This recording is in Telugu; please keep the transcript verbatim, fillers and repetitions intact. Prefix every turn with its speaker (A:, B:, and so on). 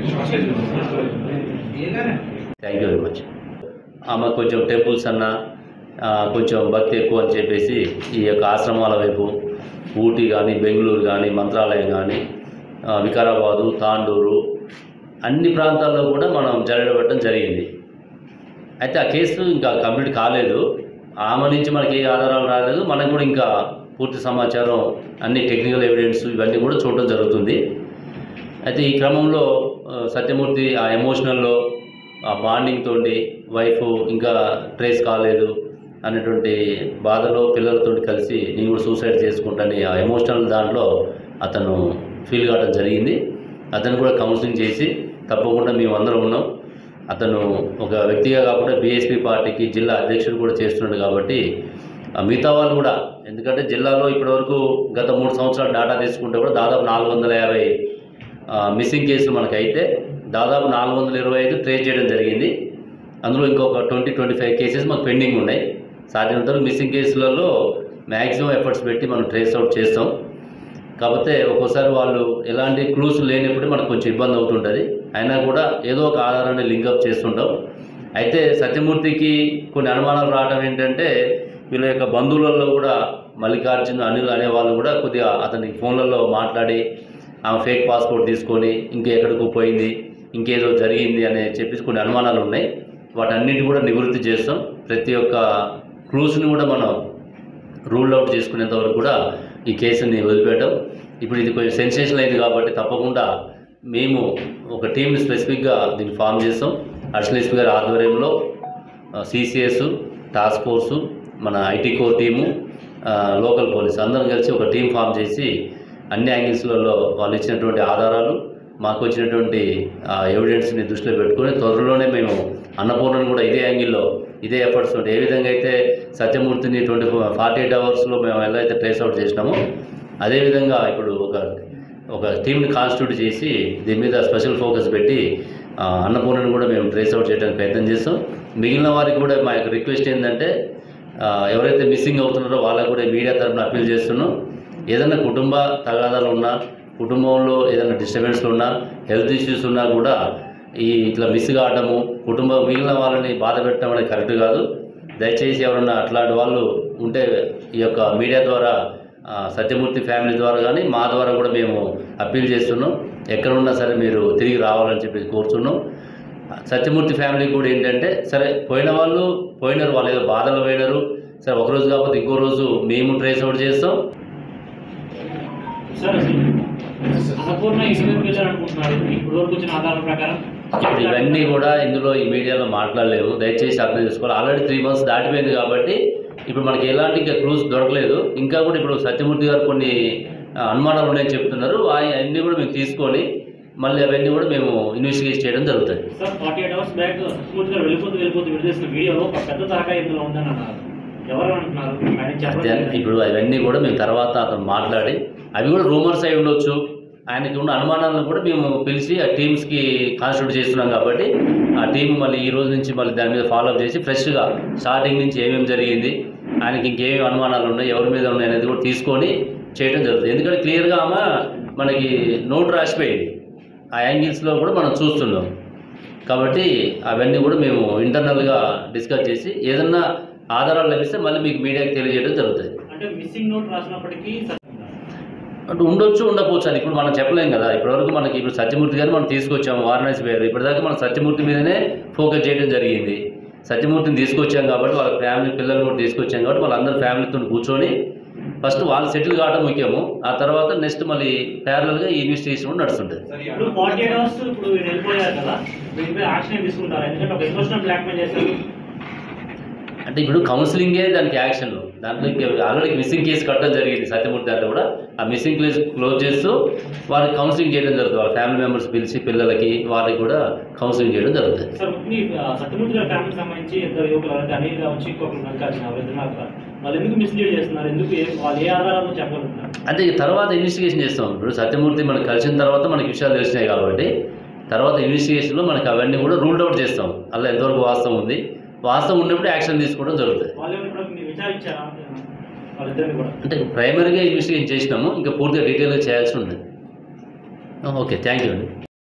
A: Thank you very much. ఆమె కొంచెం టెంపుల్స్ అన్న కొంచెం భక్తి ఎక్కువ అని చెప్పేసి ఈ యొక్క ఆశ్రమాల వైపు ఊటీ కానీ బెంగళూరు కానీ మంత్రాలయం కానీ వికారాబాదు తాండూరు అన్ని ప్రాంతాల్లో కూడా మనం జరగబెట్టడం జరిగింది. అయితే ఆ కేసు ఇంకా కంప్లీట్ కాలేదు. ఆమె నుంచి మనకి ఏ ఆధారాలు రాలేదు. మనకు కూడా ఇంకా పూర్తి సమాచారం అన్ని టెక్నికల్ ఎవిడెన్స్ ఇవన్నీ కూడా చూడడం జరుగుతుంది. అయితే ఈ క్రమంలో సత్యమూర్తి ఆ ఎమోషనల్లో ఆ బాండింగ్ తోటి వైఫ్ ఇంకా ట్రేస్ కాలేదు అనేటువంటి బాధలో పిల్లలతో కలిసి నేను కూడా సూసైడ్ చేసుకుంటాను ఆ ఎమోషనల్ దాంట్లో అతను ఫీల్ కావడం జరిగింది. అతను కూడా కౌన్సిలింగ్ చేసి తప్పకుండా మేము అందరం ఉన్నాం. అతను ఒక వ్యక్తిగా కాకుండా బీఎస్పీ పార్టీకి జిల్లా అధ్యక్షుడు కూడా చేస్తున్నాడు కాబట్టి మిగతా వాళ్ళు కూడా, ఎందుకంటే జిల్లాలో ఇప్పటివరకు గత మూడు సంవత్సరాల డేటా తీసుకుంటే కూడా దాదాపు నాలుగు వందల యాభై మిస్సింగ్ కేసులు మనకైతే దాదాపు నాలుగు వందల ఇరవై ఐదు ట్రేస్ చేయడం జరిగింది. అందులో ఇంకొక ట్వంటీ ట్వంటీ ఫైవ్ కేసెస్ మాకు పెండింగ్ ఉన్నాయి. సాధ్యమైనంత మిస్సింగ్ కేసులలో మ్యాక్సిమం ఎఫర్ట్స్ పెట్టి మనం ట్రేస్ అవుట్ చేస్తాం. కాకపోతే ఒక్కోసారి వాళ్ళు ఎలాంటి క్లూస్ లేనప్పుడు మనకు కొంచెం ఇబ్బంది అవుతుంటుంది. అయినా కూడా ఏదో ఒక ఆధారాన్ని లింకప్ చేస్తుంటాం. అయితే సత్యమూర్తికి కొన్ని అనుమానాలు రావడం ఏంటంటే వీళ్ళ యొక్క బంధువులలో కూడా మల్లికార్జున అనిల్ అనే వాళ్ళు కూడా కొద్దిగా అతని ఫోన్లలో మాట్లాడి ఆమె ఫేక్ పాస్పోర్ట్ తీసుకొని ఇంకెక్కడికి పోయింది ఇంకేదో జరిగింది అని చెప్పేసి కొన్ని అనుమానాలు ఉన్నాయి. వాటన్నిటి కూడా నివృత్తి చేస్తాం. ప్రతి ఒక్క క్లూస్ని కూడా మనం రూల్ అవుట్ చేసుకునేంత వరకు కూడా ఈ కేసుని వదిలిపెట్టాం. ఇప్పుడు ఇది కొంచెం సెన్సేషన్ అయింది కాబట్టి తప్పకుండా మేము ఒక టీంని స్పెసిఫిక్గా దీన్ని ఫామ్ చేస్తాం. అడిషనల్ ఎస్పీ గారి ఆధ్వర్యంలో సిసిఎస్ టాస్క్ ఫోర్సు మన IT core team local police అందరం కలిసి ఒక టీం ఫామ్ చేసి అన్ని యాంగిల్స్లలో వాళ్ళు ఇచ్చినటువంటి ఆధారాలు మాకు వచ్చినటువంటి ఎవిడెన్స్ని దృష్టిలో పెట్టుకుని త్వరలోనే మేము అన్నపూర్ణను కూడా ఇదే యాంగిల్లో ఇదే ఎఫర్ట్స్ ఉంటాయి. ఏ విధంగా అయితే సత్యమూర్తిని ట్వంటీ ఫోర్ ఫార్టీ ఎయిట్ అవర్స్లో మేము ఎలా అయితే ట్రేస్ అవుట్ చేసినామో అదేవిధంగా ఇప్పుడు ఒక ఒక టీంని కాన్స్టిట్యూట్ చేసి దీని మీద స్పెషల్ ఫోకస్ పెట్టి అన్నపూర్ణను కూడా మేము ట్రేస్ అవుట్ చేయడానికి ప్రయత్నం చేస్తాం. మిగిలిన వారికి కూడా మా యొక్క రిక్వెస్ట్ ఏంటంటే ఎవరైతే మిస్సింగ్ అవుతున్నారో వాళ్ళకు కూడా మీడియా తరఫున అప్పీల్ చేస్తున్నాం. ఏదైనా కుటుంబ తగాదాలు ఉన్నా, కుటుంబంలో ఏదైనా డిస్టర్బెన్స్లు ఉన్నా, హెల్త్ ఇష్యూస్ ఉన్నా కూడా ఈ ఇట్లా మిస్ కావడము, కుటుంబం మిగిలిన వాళ్ళని బాధ పెట్టడం అనేది కరెక్ట్ కాదు. దయచేసి ఎవరన్నా అట్లాంటి వాళ్ళు ఉంటే ఈ యొక్క మీడియా ద్వారా సత్యమూర్తి ఫ్యామిలీ ద్వారా కానీ మా ద్వారా కూడా మేము అప్పీల్ చేస్తున్నాం. ఎక్కడ ఉన్నా సరే మీరు తిరిగి రావాలని చెప్పి కోరుతున్నాం. సత్యమూర్తి ఫ్యామిలీకి కూడా ఏంటంటే సరే పోయిన వాళ్ళు పోయినారు, వాళ్ళు ఏదో బాధలు పోయినారు, సరే ఒకరోజు కాకపోతే ఇంకో రోజు మేము ట్రేస్ అవుట్ చేస్తాం. ఇవన్నీ కూడా ఇందులో ఈ మీడియాలో మాట్లాడలేము, దయచేసి అర్థం చేసుకోవాలి. ఆల్రెడీ త్రీ మంత్స్ దాటిపోయింది కాబట్టి ఇప్పుడు మనకి ఎలాంటి ఇంకా క్లూస్ దొరకలేదు. ఇంకా కూడా ఇప్పుడు సత్యమూర్తి గారు కొన్ని అనుమానాలు ఉన్నాయని చెప్తున్నారు. అవన్నీ కూడా మేము తీసుకొని మళ్ళీ అవన్నీ కూడా మేము ఇన్వెస్టిగేట్ చేయడం జరుగుతుంది. ఇప్పుడు అవన్నీ కూడా మేము తర్వాత అతను మాట్లాడి అవి కూడా రూమర్స్ అయి ఉండొచ్చు. ఆయనకి ఉన్న అనుమానాలను కూడా మేము పిలిచి ఆ టీమ్స్కి కాన్స్టిట్యూట్ చేస్తున్నాం కాబట్టి ఆ టీం మళ్ళీ ఈ రోజు నుంచి మళ్ళీ దాని మీద ఫాలోఅప్ చేసి ఫ్రెష్గా స్టార్టింగ్ నుంచి ఏమేమి జరిగింది, ఆయనకి ఇంకేమేమి అనుమానాలు ఉన్నాయి, ఎవరి మీద ఉన్నాయి అనేది కూడా తీసుకొని చేయడం జరుగుతుంది. ఎందుకంటే క్లియర్గా ఆమె మనకి నోట్ రాసిపోయింది, ఆ యాంగిల్స్లో కూడా మనం చూస్తున్నాం. కాబట్టి అవన్నీ కూడా మేము ఇంటర్నల్గా డిస్కస్ చేసి ఏదన్నా ఆధారాలు లభిస్తే మళ్ళీ మీకు మీడియాకి తెలియజేయడం జరుగుతుంది.
B: అంటే మిస్సింగ్ నోట్ రాసినప్పటికీ
A: అంటే ఉండొచ్చు ఉండకపోవచ్చు అని ఇప్పుడు మనం చెప్పలేం కదా. ఇప్పటివరకు మనకి ఇప్పుడు సత్యమూర్తి గారిని మనం తీసుకొచ్చాము, వారణాసి పేరు ఇప్పటిదాకా మనం సత్యమూర్తి మీదనే ఫోకస్ చేయడం జరిగింది. సత్యమూర్తిని తీసుకొచ్చాం కాబట్టి వాళ్ళ ఫ్యామిలీ పిల్లలు కూడా తీసుకొచ్చాం కాబట్టి వాళ్ళందరూ ఫ్యామిలీతో కూర్చొని ఫస్ట్ వాళ్ళు సెటిల్ కావడం ముఖ్యము. ఆ తర్వాత నెక్స్ట్ మళ్ళీ ప్యారలల్గా ఈ ఇన్వెస్టిగేషన్ కూడా నడుస్తుంటుంది. అంటే ఇప్పుడు కౌన్సిలింగే దానికి యాక్షన్, దాంట్లో ఆల్రెడీ మిస్సింగ్ కేసు కట్టడం జరిగింది సత్యమూర్తి దాంట్లో కూడా. ఆ మిస్సింగ్ కేసు క్లోజ్ చేస్తూ వారికి కౌన్సిలింగ్ చేయడం జరుగుతుంది. వాళ్ళ ఫ్యామిలీ మెంబర్స్ పిలిచి పిల్లలకి వాళ్ళకి కూడా కౌన్సిలింగ్ చేయడం జరుగుతుంది.
B: సత్యమూర్తి గారి ఫ్యామిలీకి సంబంధించి ఇద్దరు యువకులు అనిల్ కావచ్చు, ఇంకొకరు మల్లికార్జున వాళ్ళు ఎందుకు మిస్లీడ్ చేస్తున్నారు, ఎందుకు వాళ్ళు ఏ ఆధారాలు చెప్పగలుగుతున్నారు
A: అంటే తర్వాత ఇన్వెస్టిగేషన్ చేస్తాం. ఇప్పుడు సత్యమూర్తి మనకు కలిసిన తర్వాత మనకి విషయాలు తెలిసినాయి కాబట్టి తర్వాత ఇన్వెస్టిగేషన్లో మనకి అవన్నీ కూడా రూల్డ్ అవుట్ చేస్తాం. అలా ఎంతవరకు వాస్తవం ఉంది, వాస్తవం ఉన్నప్పుడు యాక్షన్ తీసుకోవడం జరుగుతుంది. అంటే ప్రైమరీగా ఇన్వెస్టిగేషన్ చేసినాము, ఇంకా పూర్తిగా డీటెయిల్గా చేయాల్సి ఉంది. ఓకే, థ్యాంక్ యూ అండి.